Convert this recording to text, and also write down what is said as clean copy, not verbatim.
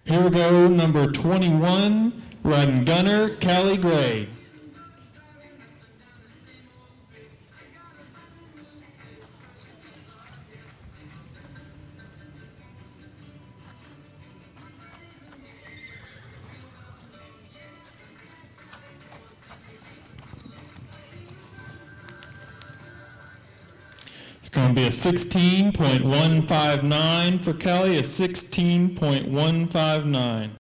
Here we go, number 21, riding gunner, Callie Gray. It's going to be a 16.159 for Callie, a 16.159.